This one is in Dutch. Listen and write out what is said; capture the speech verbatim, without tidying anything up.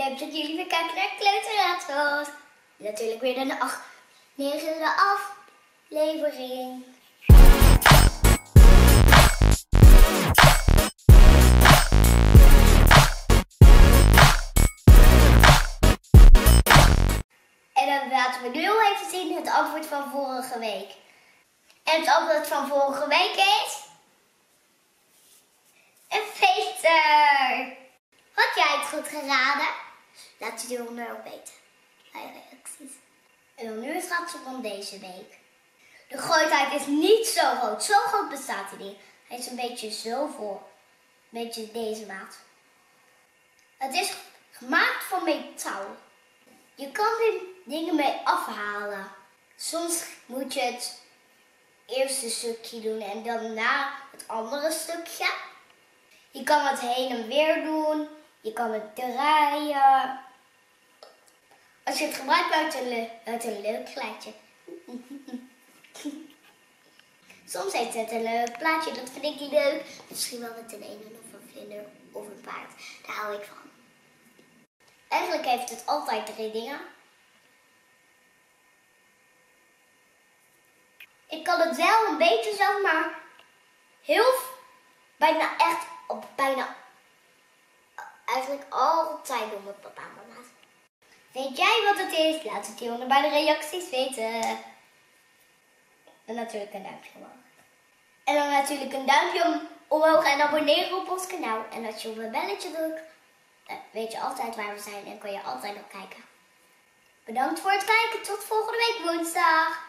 Leuk dat jullie weer kijken naar Kleuterraadsels. Natuurlijk weer de acht, negende aflevering. En dan laten we nu even zien het antwoord van vorige week. En het antwoord van vorige week is... een veter! Had jij het goed geraden? Laat het hieronder ook weten. Bij reacties. En dan nu het raadsel van deze week. De grootheid is niet zo groot. Zo groot bestaat hij niet. Hij is een beetje zo voor. Een beetje deze maat. Het is gemaakt van metaal. Je kan er dingen mee afhalen. Soms moet je het eerste stukje doen en daarna het andere stukje. Je kan het heen en weer doen. Je kan het draaien. Als je het gebruikt, uit een, uit een leuk plaatje. Soms heeft het een leuk plaatje, dat vind ik leuk. Misschien wel met een ene of een vlinder of een paard. Daar hou ik van. Eigenlijk heeft het altijd drie dingen. Ik kan het wel een beetje zo, maar heel, bijna echt, op bijna, eigenlijk altijd doen met papa en mama. Weet jij wat het is? Laat het hieronder bij de reacties weten. En natuurlijk een duimpje omhoog. En dan natuurlijk een duimpje omhoog en abonneren op ons kanaal. En als je op een belletje drukt, weet je altijd waar we zijn en kan je altijd nog kijken. Bedankt voor het kijken. Tot volgende week woensdag.